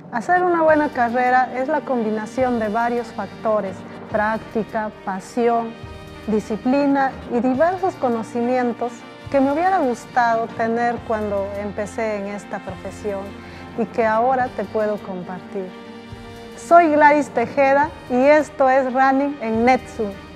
Hacer una buena carrera es la combinación de varios factores: práctica, pasión, disciplina y diversos conocimientos que me hubiera gustado tener cuando empecé en esta profesión y que ahora te puedo compartir. Soy Gladys Tejeda y esto es Running en NetZoom.